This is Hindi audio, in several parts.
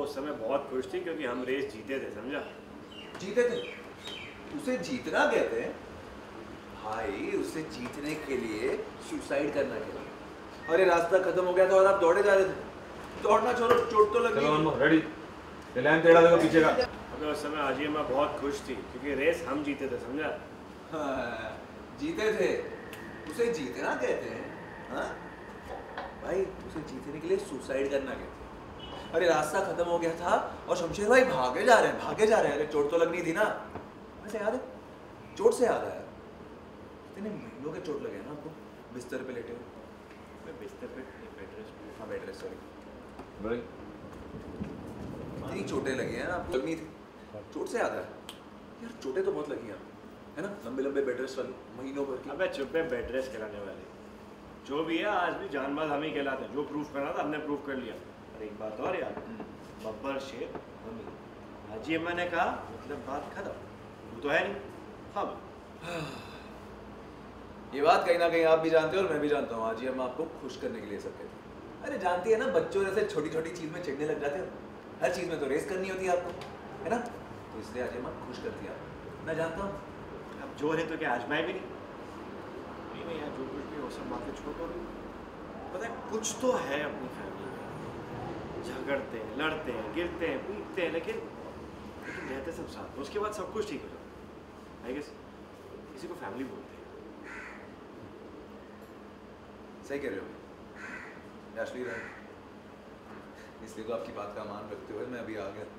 उस समय बहुत खुश थी क्योंकि हम रेस जीते थे, समझा? जीते थे? उसे जीतना कहते हैं भाई। उसे जीतने के लिए सुसाइड करना कहते हैं। अरे रास्ता खत्म हो गया था और आप दौड़े जा रहे थे। दौड़ना छोड़ो, चोट तो लगी। चलो रेडी, लाइन टेढ़ा देखो पीछे का। अबे उस समय आजी अम्मा बहुत खुश थी क्योंकि रेस हम जीते थे, समझा? हाँ, जीते थे। उसे जीतना कहते हैं। हाँ भाई, उसे जीतने के लिए सुसाइड करना कहते हैं। अरे रास्ता खत्म हो गया था और शमशेर भाई भागे जा रहे हैं। अरे चोट तो लगनी थी ना। वैसे याद है, चोट से याद आया, इतने महीनों के चोट लगे ना आपको बिस्तर पे लेटे हो। बिस्तर पे बेड रेस्ट। हाँ बेड रेस्ट, सॉरी। इतनी चोटें लगी हैं ना आपको, लगनी थी। चोट से याद आया यार, चोटें तो बहुत लगी हैं है ना, लंबे लंबे बेड रेस्ट वाली, महीनों भर की। अबे चुप है, बेड रेस्ट कराने वाले जो भी है आज भी जानबाज हम ही कहलाते हैं। जो प्रूफ करना था हमने प्रूफ कर लिया। और एक बात और यार, बब्बर शेर हम ही। हाजी अम्मा ने कहा मतलब बात खत्म। वो तो है नहीं अब। ये बात कहीं ना कहीं आप भी जानते हो और मैं भी जानता हूँ। हाजी अम्मा आपको खुश करने के लिए सब कहती है। अरे जानती है ना, बच्चों जैसे छोटी छोटी चीज में चिढ़ने लग जाते हो। हर चीज में तो रेस करनी होती है आपको, है ना? तो इसलिए हाजी अम्मा खुश करती है आपको, मैं जानता हूँ। अब जो है तो क्या आजमाए भी नहीं? नहीं यार, जो कुछ भी हो सब बातें छोड़ दो। पता है कुछ तो है अपनी फैमिली में। झगड़ते हैं, लड़ते हैं, गिरते हैं, पीटते हैं, लेकिन रहते सब साथ में। उसके बाद सब कुछ ठीक हो जाता है। आई गेस इसी को फैमिली बोलते हैं। सही कह रहे हो याशवी राय। इसलिए तो आपकी बात का मान रखते हुए मैं अभी आ गया।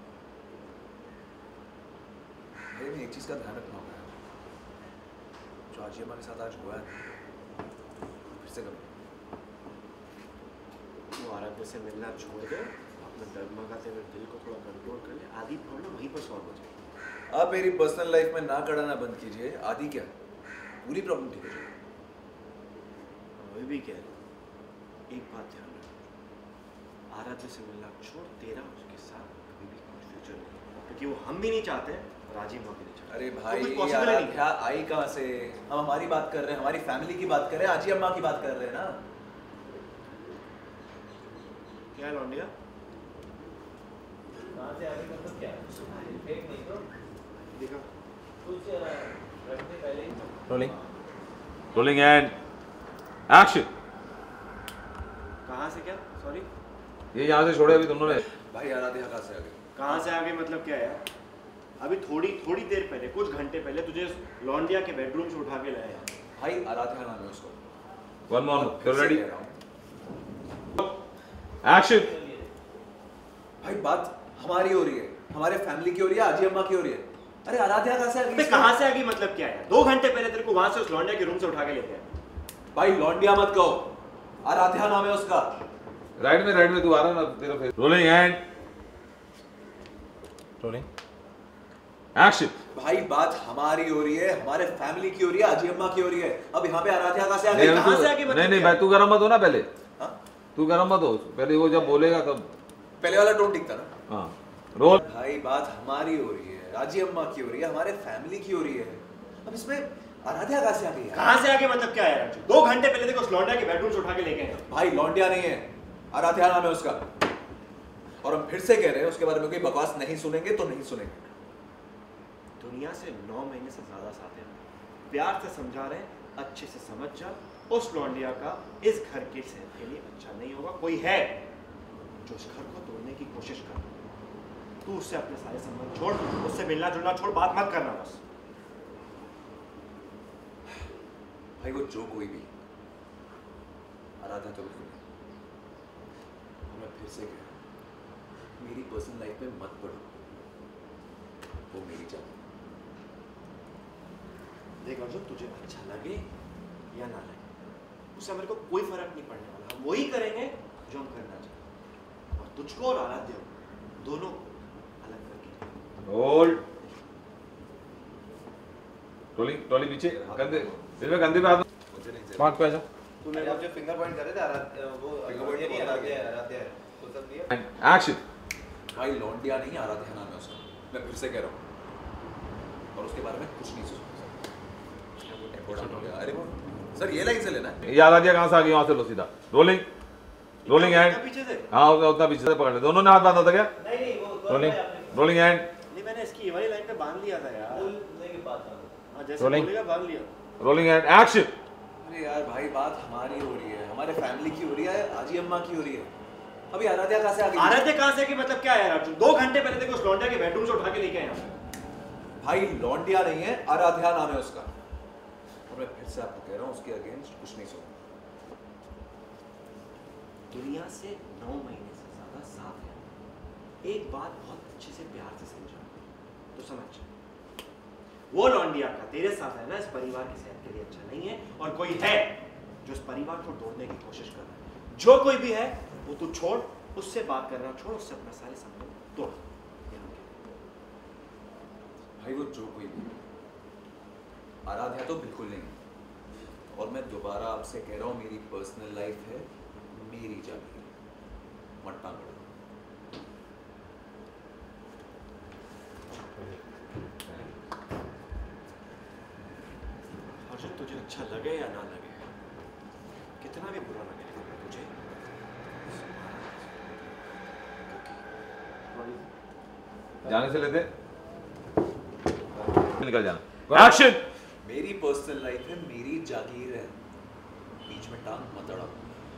भाई मैं एक चीज का ध्यान रखना होगा, जो हाजी अम्मा के साथ आज हुआ है फिर से कभी। वो आराध्य से मिलना छोड़ दे, अपने डगमगाते हुए दिल को थोड़ा कंट्रोल कर ले। आधी प्रॉब्लम वहीं पर सॉल्व हो जाएगी। आप मेरी पर्सनल लाइफ में ना कड़ाना बंद कीजिए। आदि क्या, पूरी प्रॉब्लम ठीक हो जाएगी। वही भी कह रहा हूँ, एक बात ध्यान रखो, आराध्य से मिलना छोड़। तेरा उसके साथ कभी भी कोई फ्यूचर नहीं, क्योंकि वो हम भी नहीं चाहते और राजीव भी नहीं चाहते। अरे भाई तो पॉसिबल नहीं। क्या आई कहाँ से? हम हमारी बात कर रहे हैं, हमारी फैमिली की बात कर रहे हैं, आजी अम्मा की बात कर रहे हैं ना। क्या लौंडिया? कहाँ से आगे मतलब क्या? फेक नहीं तो देखा कुछ रखने पहले ही। Rolling and action. कहाँ से क्या? सॉरी, ये यहाँ से छोड़े अभी दोनों ने। भाई आराध्या कहाँ से आ गई? कहाँ से आगे मतलब क्या है? अभी थोड़ी देर पहले, कुछ घंटे पहले तुझे लौंडिया के बेडरूम से उठा के लाया। भाई आराध्या नाम है उसको। One more, you ready? कह रहा हूँ। एक्शन। भाई बात हमारी हो रही है, हमारे फैमिली की हो रही है, आजी अम्मा की हो रही है। अरे आराध्या कहाँ से आ गई? कहाँ से आ गई मतलब क्या है? 2 घंटे पहले तेरे को वहां से उस लौंडिया के रूम से उठा के लेके आया। भाई लौंडिया मत कहो, आराध्या नाम है उसका। राइट में तू आ रहा ना तेरा face. Rolling and rolling action. भाई बात हमारी हो रही है, हमारे फैमिली की हो रही है, आजी अम्मा की हो रही है। अब यहाँ पे आराध्या कहाँ से आ गई? कहाँ से आ गई मतलब? नहीं भाई, तू गरम मत हो ना पहले। हाँ? तू गरम मत हो पहले, वो जब बोलेगा तब। पहले वाला टोन ठीक था ना? हाँ रोल। भाई बात हमारी हो रही है, आजी अम्मा की हो रही है, हमारे फैमिली की हो रही है। अब इसमें आराध्या कहाँ से आ गई? कहाँ से आगे मतलब क्या है? 2 घंटे पहले देखो उस लौंडिया के बेडरूम से उठा के लेके आए। भाई लौंडिया नहीं है, आराध्या नाम है उसका। और हम फिर से कह रहे हैं, उसके बारे में कोई बकवास नहीं सुनेंगे तो नहीं सुनेंगे। दुनिया से 9 महीने से ज्यादा साथ हैं, प्यार से समझा रहे हैं, अच्छे से समझ जा। उस लौंडिया का इस घर के सेहत के लिए अच्छा नहीं होगा। कोई है जो इस घर को तोड़ने की कोशिश कर, तू उससे अपने सारे संबंध छोड़, उससे मिलना जुलना छोड़, बात मत करना बस। भाई वो जो कोई भी, आराध्या तो बिल्कुल नहीं। मैं फिर से कह रहा हूं, मेरी पर्सनल लाइफ में मत पढ़ो, वो मेरी जान। देख अर्जुन, तुझे अच्छा लगे या ना लगे, उससे मेरे को कोई फर्क नहीं पड़ने वाला। हम वही करेंगे जो हम करना चाहते, और तुझको और आराध्या दोनों अलग करके। रोल। रोलिंग पीछे, कंधे सिर में, कंधे पे हाथ। मुझे नहीं मार्क पे आ जा। तूने जो फिंगर पॉइंट कर रहे थे आराध्या, वो फिंगर पॉइंट नहीं तो आराध्या है तो सब दिया। एक्शन। भाई लौंडिया नहीं, आराध्या नाम है उसका। मैं फिर से कह रहा हूँ, और उसके बारे में कुछ नहीं सोचना। अरे वो सर ये लाइन से लेना है। ये आराध्या कहाँ से आ गई? वहां से लो सीधा। रोलिंग एंड पीछे से। हाँ उतना पीछे से पकड़ ले। दोनों ने हाथ बांधा था क्या? नहीं वो रोलिंग रोलिंग एंड नहीं मैंने इसकी ये वाली लाइन पे बांध लिया था यार। बोलने के बाद हाँ जैसे Rolling. बोलेगा बांध लिया। Rolling and action. अरे यार भाई बात हमारी हो रही है, हमारे फैमिली की हो रही है, आजी अम्मा की हो रही है। अभी आराध्या कहाँ से आ गई? आराध्या कहाँ से कि मतलब क्या यार अर्जुन, 2 घंटे पहले देखो उस लौंडा के बेडरूम से उठा के लेके आए हैं। भाई लौंडिया नहीं है, आराध्या नाम है उसका। और मैं फिर से आपको कह रहा हूँ उसके अगेंस्ट कुछ नहीं सोचूं। दुनिया से 9 महीने से ज्यादा साथ है। एक बात बहुत अच्छे से प्यार से समझा तो समझ, वो लौंडिया का तेरे साथ है ना इस परिवार की सेहत के लिए अच्छा नहीं है, और कोई है जो इस परिवार को तोड़ने की कोशिश कर रहा है। जो कोई भी है वो तू छोड़, उससे बात करना छोड़, उससे अपना सारे संबंध तोड़। भाई वो जो कोई भी, आराध्या तो बिल्कुल नहीं। और मैं दोबारा आपसे कह रहा हूँ मेरी पर्सनल लाइफ है, मेरी जागीर, मट्टा करो। अर्जुन तुझे अच्छा लगे या ना लगे, कितना भी बुरा लगे, लेकिन तुझे जाने से लेते निकल जाना। एक्शन। मेरी पर्सनल लाइफ है, मेरी जागीर है, बीच में टांग मत अड़ाओ।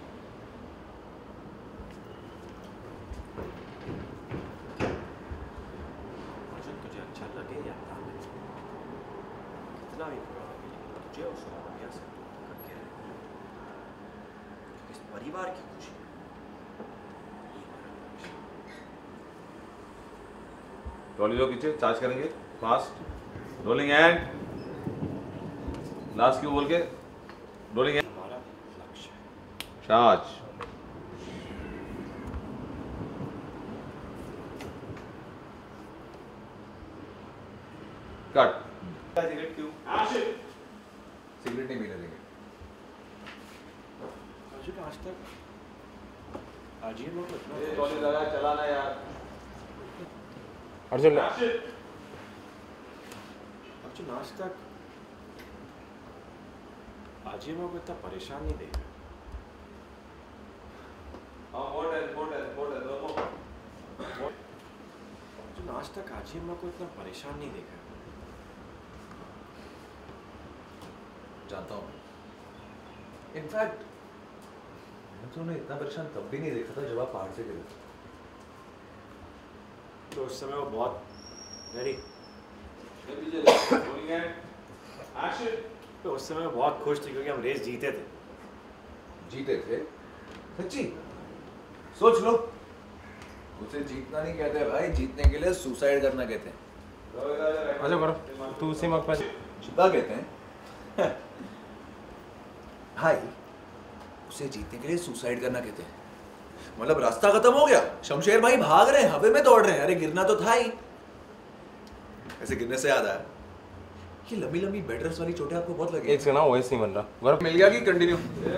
अर्जुन तुझे अच्छा लगे या ना लगे, कितना भी बुरा लगे, लेकिन तुझे उस लौंडिया से दूर करके रहना, क्योंकि इस परिवार की खुशी ये हमारा लक्ष्य है। ट्रॉली लो पीछे, चार्ज करेंगे फास्ट। रोलिंग एंड लास्ट क्यों बोल के रोलिंग एंड हमारा लक्ष्य है। चार्ज। कट। सिगरेट क्यों? सिगरेट नहीं पीने देंगे। अर्जुन आज तक अजीब लोग ट्रॉली लगा चलाना यार। अर्जुन आज तक आजीमा को इतना परेशान नहीं देखा। अर्जुन आज तक आजीमा को इतना परेशान नहीं देखा। जानता हूँ। इनफैक्ट मैंने तो उन्हें इतना परेशान तब भी नहीं देखा था जब आप पहाड़ से गिरे थे। तो उस समय वो बहुत रेडी, तो उस समय वो बहुत खुश थी क्योंकि हम रेस जीते थे। जीते थे? सच्ची? सोच लो, उसे जीतना नहीं कहते भाई, जीतने के लिए सुसाइड करना कहते हैं। अच्छा करो तू उसी मौके पर क्या कहते हैं? भाई उसे जीतने के लिए सुसाइड करना कहते हैं। मतलब रास्ता खत्म हो गया, शमशेर भाई भाग रहे हैं, हवे में दौड़ रहे हैं, अरे गिरना तो था ही। ऐसे गिरने से याद आया, ये लंबी लंबी बेड रेस्ट वाली चोटें आपको बहुत लगी? एक से ना वॉइस नहीं बन रहा। गौरव मिल गया कि कंटिन्यू?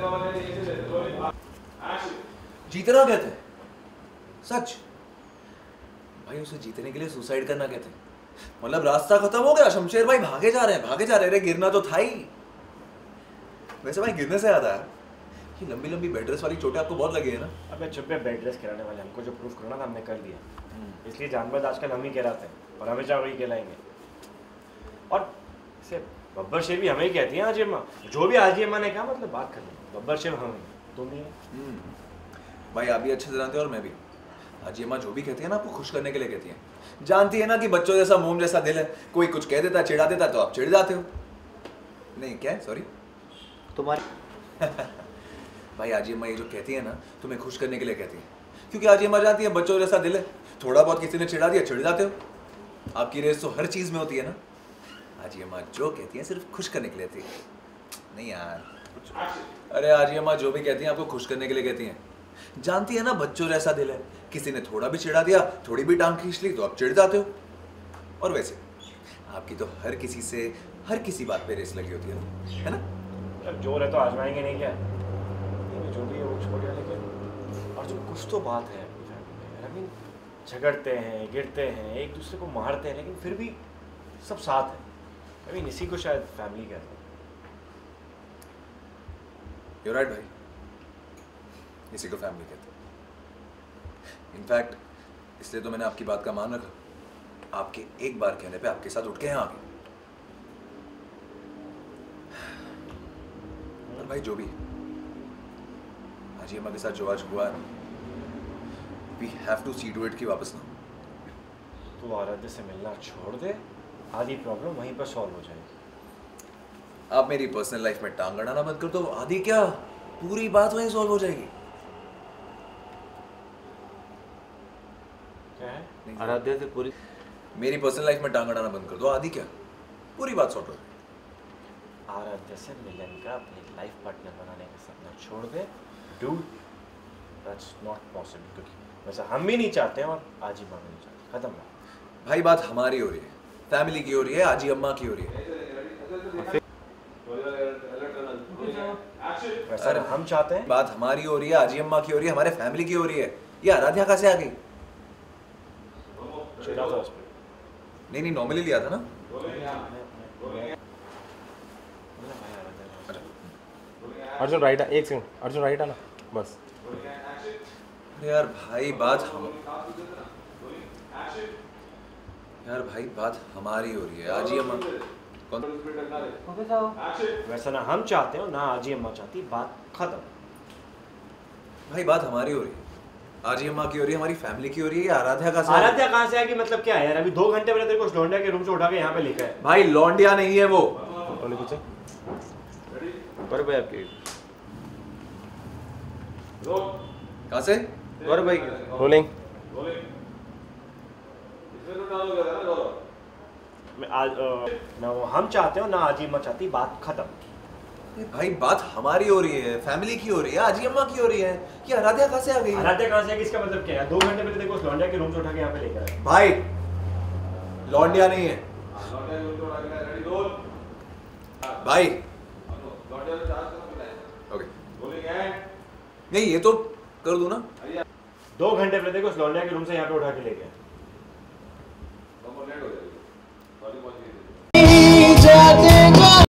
जीतना कहते हैं, सच भाई उसे जीतने के लिए सुसाइड करना कहते हैं। मतलब रास्ता खत्म हो गया, शमशेर भाई भागे जा रहे हैं, भागे जा रहे हैं, अरे गिरना तो था ही। वैसे भाई गिरने से याद आया, ये लंबी लंबी बेड रेस्ट वाली चोटें आपको बहुत लगी है ना? अबे चुप है, बेड रेस्ट कराने वाले हमको जो प्रूफ करना था हमने कर दिया। इसलिए जानबूझ आजकल हम ही कहलाते हैं और हमेशा वही कहलाएंगे। और इसे बब्बर शेर भी हमें ही कहती है आजी अम्मा। जो भी आजी अम्मा ने कहा मतलब बात करनी, बब्बर शेर हमें, तुम ही है। भाई आप भी अच्छे से जानते हो और मैं भी। आजी अम्मा जो भी कहती है ना आपको खुश करने के लिए कहती है। जानती है ना कि बच्चों जैसा मोम जैसा दिल है, कोई कुछ कह देता चिढ़ा देता तो आप चिढ़ जाते हो। नहीं क्या, सॉरी तुम्हारी भाई आजी अम्मा ये जो कहती है ना तुम्हें खुश करने के लिए कहती है, क्योंकि आजी अम्मा जानती है बच्चों जैसा दिल है, थोड़ा बहुत किसी ने चिढ़ा दिया चिढ़ जाते हो। आपकी रेस तो हर चीज में होती है ना। आजी अम्मा जो कहती है सिर्फ खुश करने के लिए कहती है। नहीं यार, अरे आजी अम्मा जो भी कहती हैं आपको खुश करने के लिए कहती हैं। जानती है ना बच्चों जैसा दिल है, किसी ने थोड़ा भी चिढ़ा दिया, थोड़ी भी टांग खींच ली तो आप चिढ़ जाते हो। और वैसे आपकी तो हर किसी से हर किसी बात पे रेस लगी होती है ना? अब जोर है तो आजमाएंगे नहीं क्या? जो भी है वो छोड़ दिया, लेकिन और जो कुछ तो बात है अपनी फैमिली में। आई मीन झगड़ते हैं, गिरते हैं, एक दूसरे को मारते हैं, लेकिन फिर भी सब साथ है। आई मीन इसी को शायद फैमिली कहते हैं। You're right भाई, इसी को फैमिली कहते हैं। इनफैक्ट इसलिए तो मैंने आपकी बात का मान रखा। आपके एक बार कहने पे आपके साथ उठ के यहाँ आ गए। और भाई जो भी हाजी अम्मा के साथ जो आज हुआ है, we have to see to it कि वापस ना। तू आराध्य से मिलना छोड़ दे, आधी प्रॉब्लम वहीं पर सॉल्व हो जाएगी। आप मेरी पर्सनल लाइफ में टांग अड़ाना बंद कर दो, आधी क्या पूरी बात वहीं सॉल्व हो जाएगी। क्या है? आराध्या से पूरी मेरी पर्सनल लाइफ में टांग अड़ाना बंद कर दो, आधी क्या पूरी बात सॉर्ट हो जाएगी। आराध्य से मिलन का अपनी लाइफ पार्टनर बनाने का सपना छोड़ दे। डू दैट्स नॉट पॉसिबल, क्योंकि वैसा हम भी नहीं चाहते हैं और आजी माँ भी नहीं चाहते। खत्म बात। भाई बात हमारी हो रही है, फैमिली की हो रही है, आजी अम्मा की हो रही है। वैसा हम चाहते हैं। बात हमारी हो रही है, आजी अम्मा की हो रही है, हमारे फैमिली की हो रही है। ये आराध्या कहाँ से आ गई? चिढ़ा था उस पर। नहीं नॉर्मली लिया था ना। अर्जुन राइट आ, एक सेकंड अर्जुन राइट आना बस। अरे यार भाई बात हमारी हो रही है, आजी अम्मा कौन? वैसा ना हम चाहते हो ना आजी अम्मा चाहती, बात खत्म। भाई बात हमारी हो रही है, आजी अम्मा की हो रही है, हमारी फैमिली की हो रही है। आराध्या का आराध्या कहाँ से आएगी? मतलब क्या है यार? अभी 2 घंटे पहले तेरे को लौंडिया के रूम से उठा के यहाँ पे लेकर आए। भाई लौंडिया नहीं है वो। ट्रॉली पीछे गौरव भाई आपके कहाँ से? गौरव भाई रोलिंग। ना वो हम चाहते हो ना आजी अम्मा चाहती, बात खत्म। भाई बात हमारी हो रही है, फैमिली की हो रही है, आजी अम्मा की हो रही है। ये आराध्या कहाँ से आ गई? आराध्या कहाँ से आएगी? इसका मतलब क्या है? 2 घंटे पहले तेरे को लौंडिया के रूम से उठा के यहाँ पे लेकर आए। भाई लौंडिया नहीं है भाई। ओके नहीं ये तो कर दूं ना। 2 घंटे पहले तेरे को लौंडिया के रूम से यहाँ पे उठा के लेके आए।